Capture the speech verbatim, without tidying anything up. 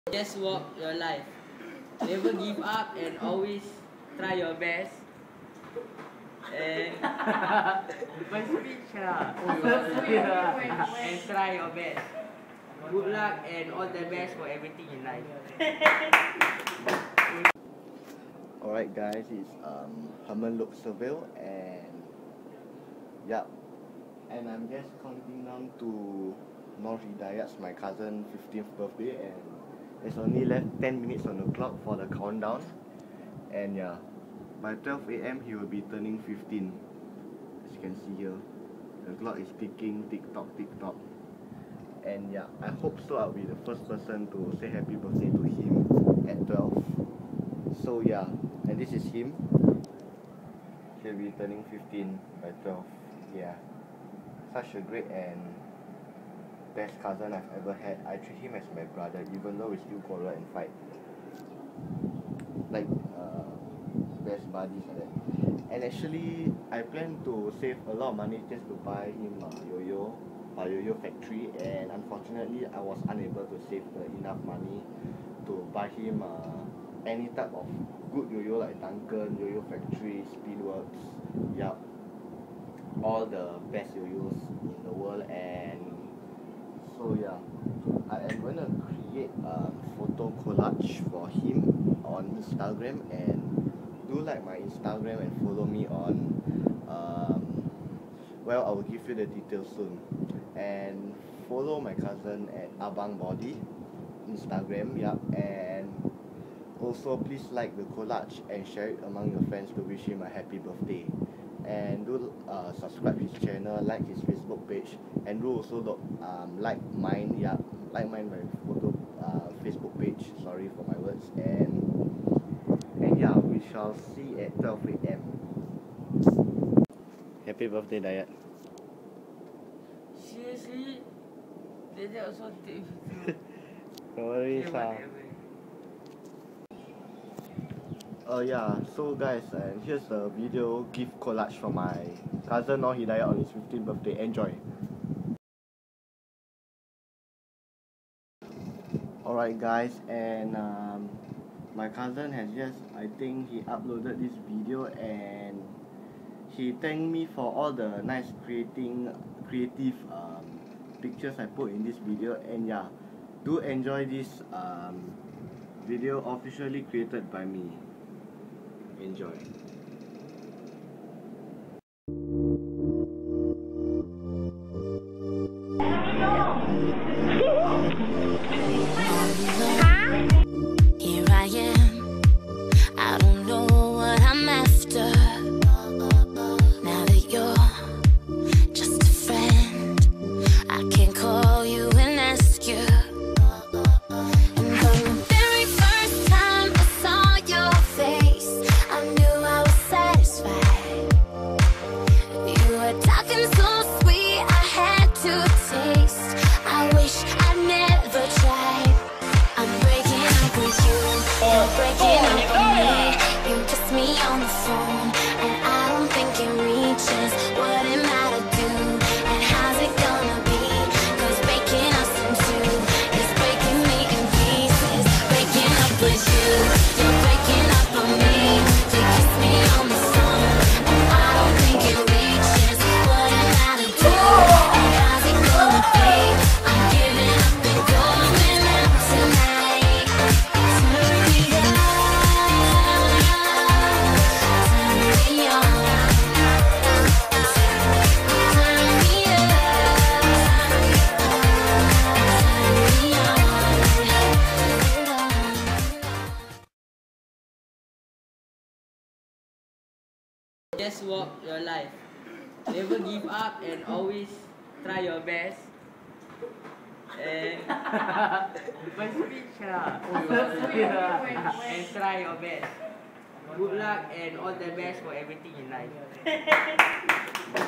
Just walk your life. Never give up and always try your best. And my speech lah. And try your best. Good luck and all the best for everything in life. Alright guys, it's um, Herman Look Seville and yeah, and I'm just counting down to S two-Hidayat's my cousin's fifteenth birthday, and there's only left ten minutes on the clock for the countdown, and yeah, by twelve A M he will be turning fifteen. As you can see here, the clock is ticking, tick tock, tick tock, and yeah, I hope so I'll be the first person to say happy birthday to him at twelve. So yeah, and this is him. He'll be turning fifteen by twelve. Yeah, such a great and best cousin I've ever had. I treat him as my brother, even though we still quarrel and fight, like uh, best buddies like that. And actually, I plan to save a lot of money just to buy him a yo-yo, a yo-yo factory, and unfortunately, I was unable to save the enough money to buy him uh, any type of good yo-yo like Duncan, Yo-Yo Factory, Speedworks, yup, all the best yo-yos in the world. And so yeah, I am going to create a photo collage for him on Instagram, and do like my Instagram and follow me on um, well, I will give you the details soon. And follow my cousin at Abang Body Instagram, yup, and also please like the collage and share it among your friends to wish him a happy birthday. And do uh, subscribe his channel, like his Facebook page, and do also look, um, like mine, yeah, like mine my photo uh, Facebook page. Sorry for my words. And and yeah, we shall see at twelve A M Happy birthday, Dayat. Seriously, they also take you. No worries, ah. Uh, yeah, so guys, and here's the video gift collage for my cousin S two-Hidayat on his fifteenth birthday. Enjoy! Alright guys, and um, my cousin has just, I think he uploaded this video, and he thanked me for all the nice creating, creative um, pictures I put in this video. And yeah, do enjoy this um, video officially created by me. Enjoy. Here I am, I don't know what I'm after. Now that you're just a friend, I can call you and ask you. Breaking up on me, you kissed me on the phone, and I don't think it reaches what it matter do. And how's it gonna be? Cause breaking us in two is breaking me in pieces. Breaking up with you, you're breaking up on me. You kissed me on the phone, and I don't think it reaches what it matter do. And how's it gonna be? I'm giving up and going out tonight. Just walk your life. Never give up and always try your best. And my speech lah. And try your best. Good luck and all the best for everything in life.